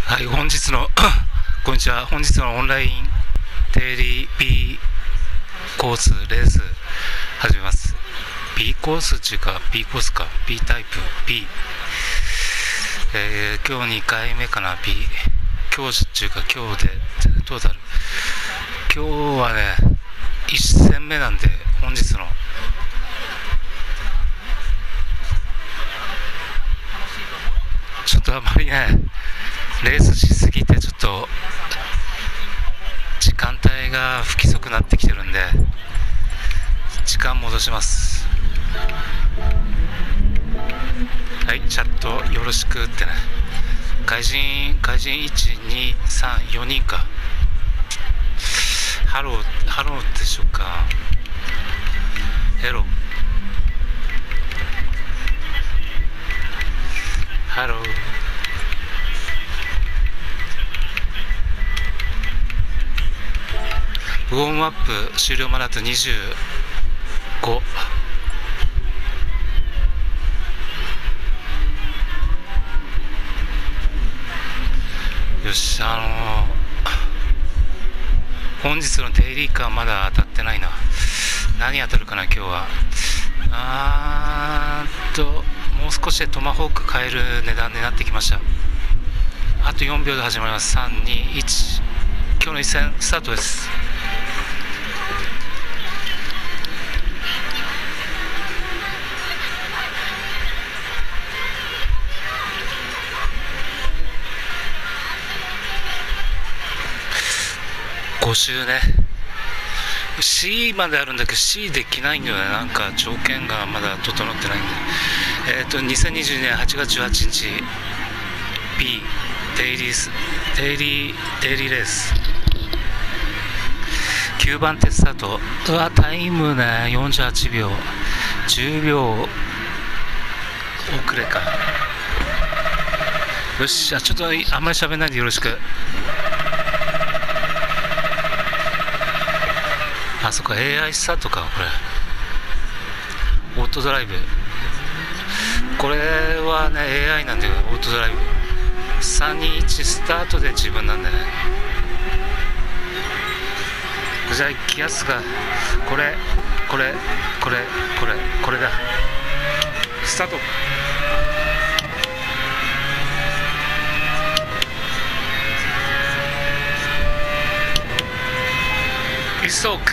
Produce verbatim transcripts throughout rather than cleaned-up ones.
はい、本日のこんにちは。本日のオンライン定理 B コースレース始めます。 B コースっていうか B コースか B タイプ B、えー、今日にかいめかな。 B 今日っていうか今日でどうだろう。今日はねいち戦目なんで、本日のちょっとあまりねレースしすぎてちょっと時間帯が不規則になってきてるんで時間戻します。はい、チャットよろしくってね。外人外人いちにさんよにんか。ハローハローでしょうか。ヘローハロー。ウォームアップ終了まであとにじゅうご。よし、あのー、本日のデイリーカーまだ当たってないな。何当たるかな今日は。あーっともう少しでトマホーク買える値段になってきました。あとよんびょうで始まります。さんにいち、今日の一戦スタートです。ご周ね。 C まであるんだけど C できないんだよね。なんか条件がまだ整ってないんで。えっ、ー、とにせんにじゅうにねんはちがつじゅうはちにち B デイリースデイリーデイリーレースきゅうばん手スタート。うわタイムねよんじゅうはちびょう、じゅうびょう遅れか。よし、じゃあちょっとあんまり喋んないでよろしく。あそこ エーアイ スタートか。これオートドライブ、これはね エーアイ なんだけどオートドライブさんにいちスタートで自分なんだよね。じゃあ気圧がこれこれこれこれこれだ。スタート。イストーク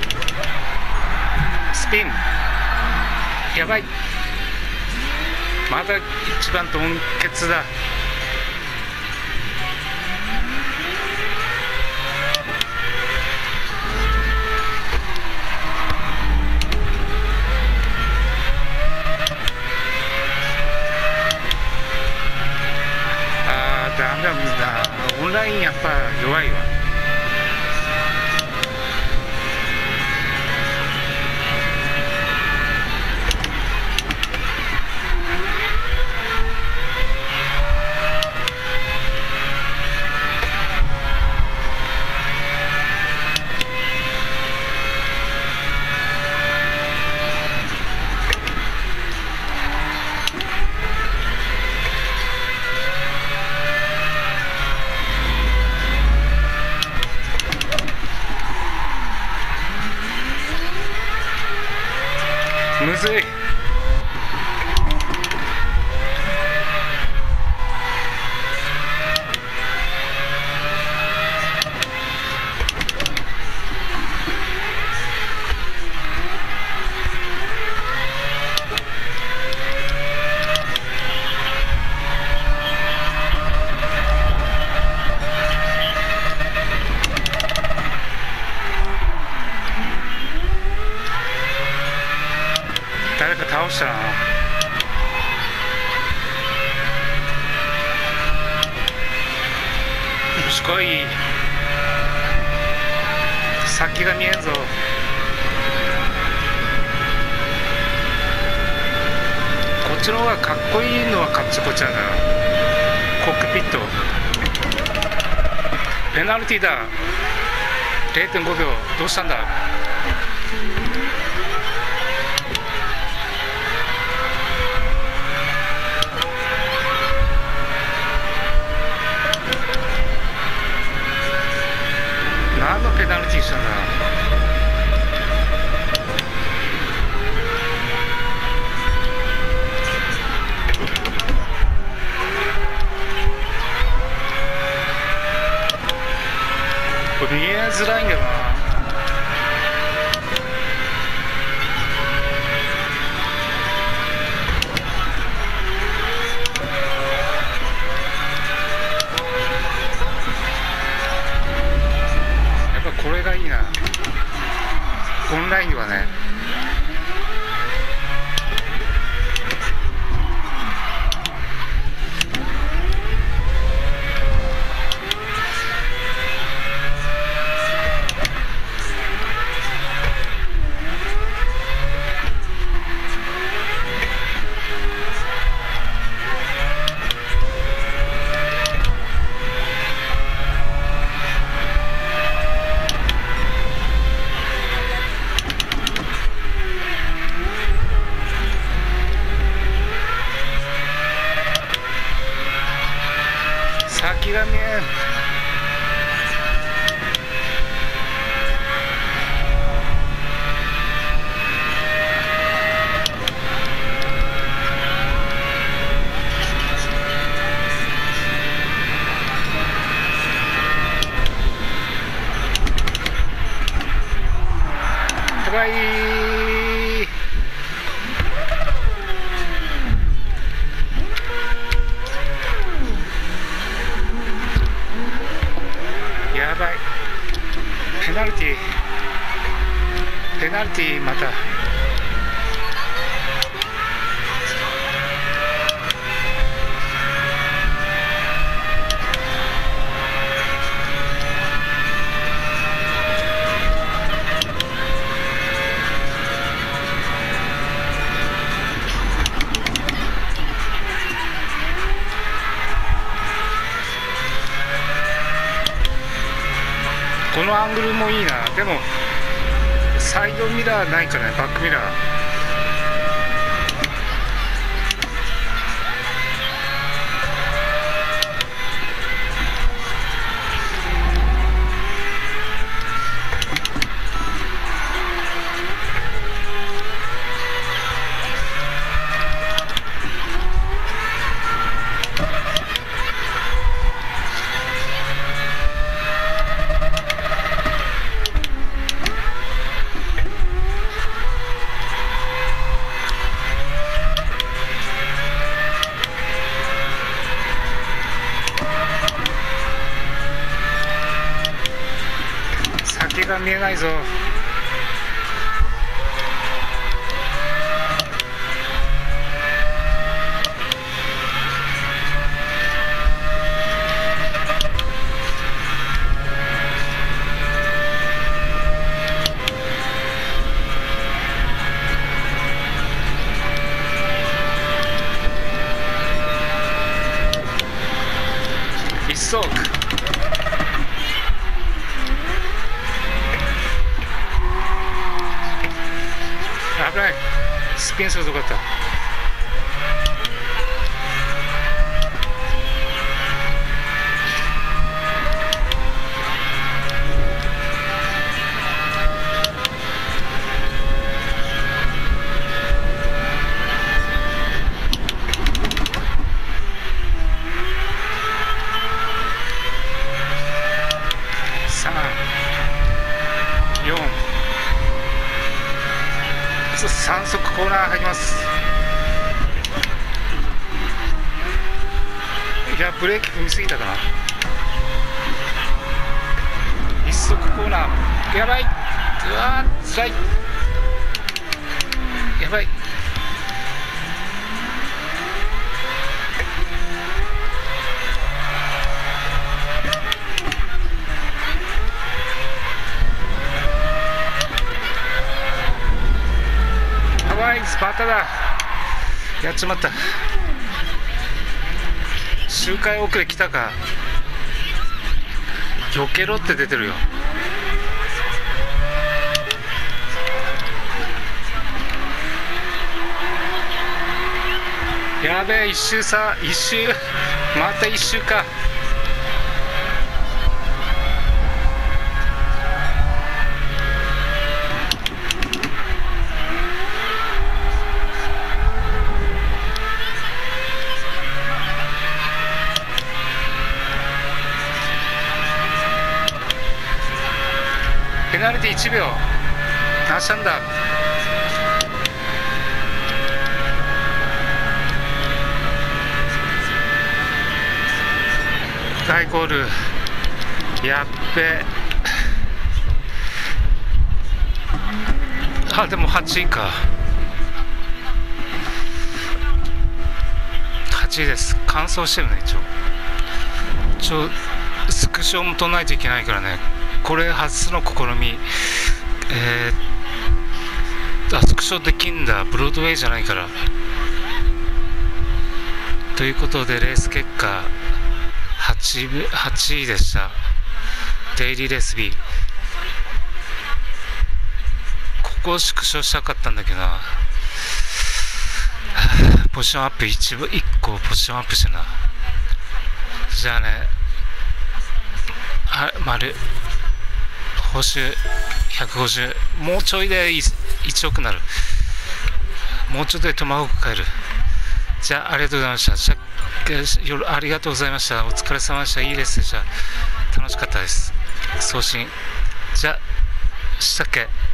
スピンやばい。まだ一番ドンケツだ。あーダメだみんな。オンラインやっぱ弱いわ。むずい。誰か倒したな。よし来い。先が見えんぞ。こっちの方がかっこいいのはかっちこっちなんだな。コックピットペナルティーだ。 れいてんごびょうどうしたんだ。 見えづらいんだよな。やっぱこれがいいな、オンラインはね。先が見えん。トライ。やばい、ペナルティー、ペナルティー、また。このアングルもいいな。でもサイドミラーないかね、バックミラー。先が見えないぞ。一足。危ない、スピンするとこだった。さん、よん、さん速コーナー入ります。いや、ブレーキ踏みすぎたかな。いっ速コーナー、やばい、うわーつらい、やばい。スパータだ、やっちまった。周回遅れ来たか。避けろって出てるよ。やべえ、一周差、一周、また一周か。 ナルティいちびょう。何したんだ。大ゴール。やっべ。あ、でもはちいか。はちいです。完走してるね、一応。一応スクショも撮らないといけないからね。これ初の試み。えー、あ、スクショできんだ。ブロードウェイじゃないから。ということで、レース結果はち、はちいでした。デイリーレース B。ここを縮小したかったんだけどな。ポジションアップ 1, 1個ポジションアップしてな。じゃあね、あ、丸報酬ひゃくごじゅう、もうちょいでいちおくなる。もうちょっとでトマホーク買える。じゃあありがとうございました。じゃあありがとうございました。お疲れ様でした。いいレースでした。楽しかったです。送信じゃあしたっけ。